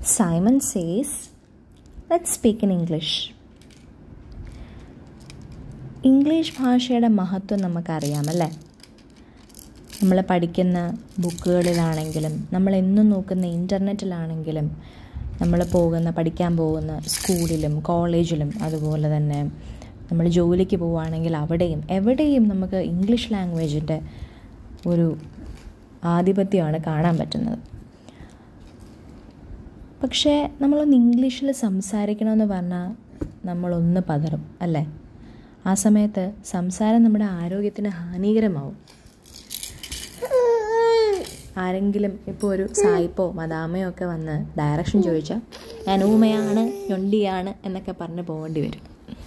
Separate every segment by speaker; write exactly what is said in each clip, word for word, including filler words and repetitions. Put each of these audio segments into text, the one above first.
Speaker 1: Simon says, let's speak in English. English ഭാഷയുടെ മഹത്വം നമുക്കറിയാമല്ലേ? നമ്മൾ പഠിക്കുന്ന ബുക്കുകളിലാണെങ്കിലും നമ്മൾ എന്നും നോക്കുന്ന ഇൻ്റർനെറ്റിലാണെങ്കിലും നമ്മൾ പോകുന്ന പഠിക്കാൻ പോകുന്ന സ്കൂളിലും കോളേജിലും അതുപോലെ തന്നെ നമ്മൾ ജോലിക്ക് പോവുകയാണെങ്കിൽ അവിടെയും എവിടെയും നമുക്ക് ഇംഗ്ലീഷ് ലാംഗ്വേജിൻ്റെ ഒരു ആധിപത്യമാണ് കാണാൻ പറ്റുന്നത്. പക്ഷേ നമ്മളൊന്ന് ഇംഗ്ലീഷിൽ സംസാരിക്കണമെന്ന് പറഞ്ഞാൽ നമ്മളൊന്ന് പതറും അല്ലേ? ആ സമയത്ത് സംസാരം നമ്മുടെ ആരോഗ്യത്തിന് ഹാനികരമാവും. ആരെങ്കിലും ഇപ്പോൾ ഒരു സായിപ്പോ മദാമയോ ഒക്കെ വന്ന് ഡയറക്ഷൻ ചോദിച്ചാൽ ഞാൻ ഊമയാണ്, ഞൊണ്ടിയാണ് എന്നൊക്കെ പറഞ്ഞ് പോകേണ്ടി വരും.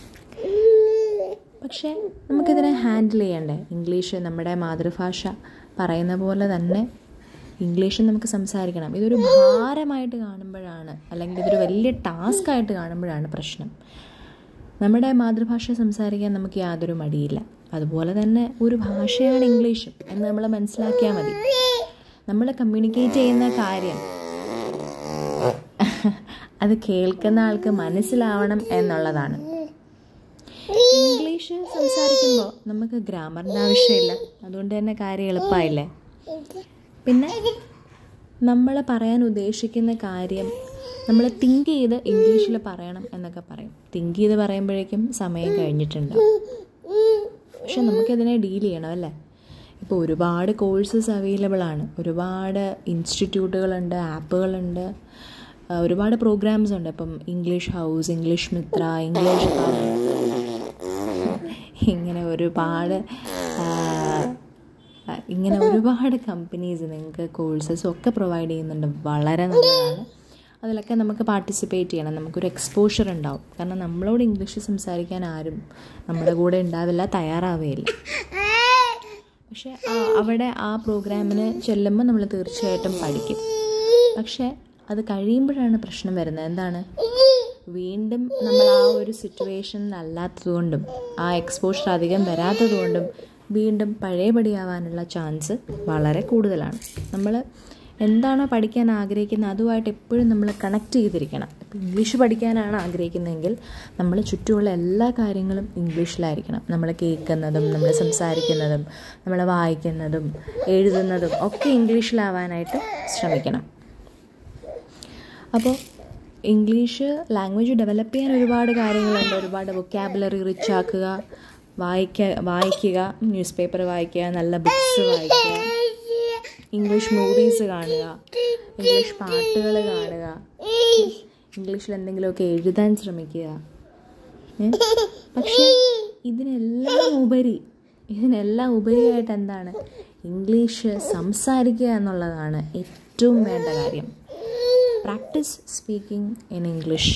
Speaker 1: പക്ഷേ നമുക്കിതിനെ ഹാൻഡിൽ ചെയ്യണ്ടേ? ഇംഗ്ലീഷ് നമ്മുടെ മാതൃഭാഷ പറയുന്ന പോലെ തന്നെ ഇംഗ്ലീഷ് നമുക്ക് സംസാരിക്കണം. ഇതൊരു ഭാരമായിട്ട് കാണുമ്പോഴാണ്, അല്ലെങ്കിൽ ഇതൊരു വലിയ ടാസ്ക്കായിട്ട് കാണുമ്പോഴാണ് പ്രശ്നം. നമ്മുടെ മാതൃഭാഷ സംസാരിക്കാൻ നമുക്ക് യാതൊരു മടിയില്ല. അതുപോലെ തന്നെ ഒരു ഭാഷയാണ് ഇംഗ്ലീഷും എന്ന് നമ്മൾ മനസ്സിലാക്കിയാൽ മതി. നമ്മൾ കമ്മ്യൂണിക്കേറ്റ് ചെയ്യുന്ന കാര്യം അത് കേൾക്കുന്ന ആൾക്ക് മനസ്സിലാവണം എന്നുള്ളതാണ്. ഇംഗ്ലീഷ് സംസാരിക്കുമ്പോൾ നമുക്ക് ഗ്രാമറിൻ്റെ ആവശ്യമില്ല. അതുകൊണ്ട് തന്നെ കാര്യം എളുപ്പമായില്ലേ? പിന്നെ നമ്മൾ പറയാൻ ഉദ്ദേശിക്കുന്ന കാര്യം നമ്മൾ തിങ്ക് ചെയ്ത് ഇംഗ്ലീഷിൽ പറയണം എന്നൊക്കെ പറയും. തിങ്ക് ചെയ്ത് പറയുമ്പോഴേക്കും സമയം കഴിഞ്ഞിട്ടുണ്ടാവും. പക്ഷെ നമുക്കതിനെ ഡീൽ ചെയ്യണം അല്ലേ? ഇപ്പോൾ ഒരുപാട് കോഴ്സസ് അവൈലബിൾ ആണ്, ഒരുപാട് ഇൻസ്റ്റിറ്റ്യൂട്ടുകളുണ്ട്, ആപ്പുകളുണ്ട്, ഒരുപാട് പ്രോഗ്രാംസ് ഉണ്ട്. ഇപ്പം English house, English Mitra, English ഇങ്ങനെ ഒരുപാട് ഇങ്ങനെ ഒരുപാട് കമ്പനീസ് നിങ്ങൾക്ക് കോഴ്സസും ഒക്കെ പ്രൊവൈഡ് ചെയ്യുന്നുണ്ട്. വളരെ നല്ലതാണ്. അതിലൊക്കെ നമുക്ക് പാർട്ടിസിപ്പേറ്റ് ചെയ്യണം. നമുക്കൊരു എക്സ്പോഷർ ഉണ്ടാവും. കാരണം നമ്മളോട് ഇംഗ്ലീഷ് സംസാരിക്കാൻ ആരും നമ്മുടെ കൂടെ ഉണ്ടാവില്ല, തയ്യാറാവുകയില്ല. പക്ഷേ അവിടെ ആ പ്രോഗ്രാമിന് ചെല്ലുമ്പോൾ നമ്മൾ തീർച്ചയായിട്ടും പഠിക്കും. പക്ഷേ അത് കഴിയുമ്പോഴാണ് പ്രശ്നം വരുന്നത്. എന്താണ്? വീണ്ടും നമ്മൾ ആ ഒരു സിറ്റുവേഷനിലല്ലാത്തതുകൊണ്ടും ആ എക്സ്പോഷർ അധികം വരാത്തതുകൊണ്ടും വീണ്ടും പഴയപടിയാവാനുള്ള ചാൻസ് വളരെ കൂടുതലാണ്. നമ്മൾ എന്താണോ പഠിക്കാൻ ആഗ്രഹിക്കുന്നത് അതുമായിട്ട് എപ്പോഴും നമ്മൾ കണക്ട് ചെയ്തിരിക്കണം. ഇപ്പോൾ ഇംഗ്ലീഷ് പഠിക്കാനാണ് ആഗ്രഹിക്കുന്നതെങ്കിൽ നമ്മൾ ചുറ്റുമുള്ള എല്ലാ കാര്യങ്ങളും ഇംഗ്ലീഷിലായിരിക്കണം. നമ്മൾ കേൾക്കുന്നതും നമ്മൾ സംസാരിക്കുന്നതും നമ്മൾ വായിക്കുന്നതും എഴുതുന്നതും ഒക്കെ ഇംഗ്ലീഷിലാവാനായിട്ട് ശ്രമിക്കണം. അപ്പോൾ ഇംഗ്ലീഷ് ലാംഗ്വേജ് ഡെവലപ്പ് ചെയ്യാൻ ഒരുപാട് കാര്യങ്ങളുണ്ട്. ഒരുപാട് വൊക്കാബുലറി റിച്ച് ആക്കുക, വായിക്കുക വായിക്കുക ന്യൂസ് പേപ്പർ വായിക്കുക, നല്ല ബുക്സ് വായിക്കുക, ഇംഗ്ലീഷ് മൂവീസ് കാണുക, ഇംഗ്ലീഷ് പാട്ടുകൾ കാണുക, ഇംഗ്ലീഷിൽ എന്തെങ്കിലുമൊക്കെ എഴുതാൻ ശ്രമിക്കുക. പക്ഷേ ഇതിനെല്ലാം ഉപരി ഇതിനെല്ലാം ഉപരിയായിട്ട് എന്താണ്? ഇംഗ്ലീഷ് സംസാരിക്കുക എന്നുള്ളതാണ് ഏറ്റവും വേണ്ട കാര്യം. Practice speaking in English.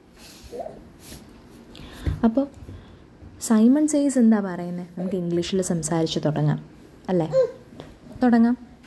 Speaker 1: അപ്പോൾ സൈമൺ സേയ്സ് എന്താ പറയുന്നത്? നമുക്ക് ഇംഗ്ലീഷിൽ സംസാരിച്ച് തുടങ്ങാം അല്ലേ? തുടങ്ങാം.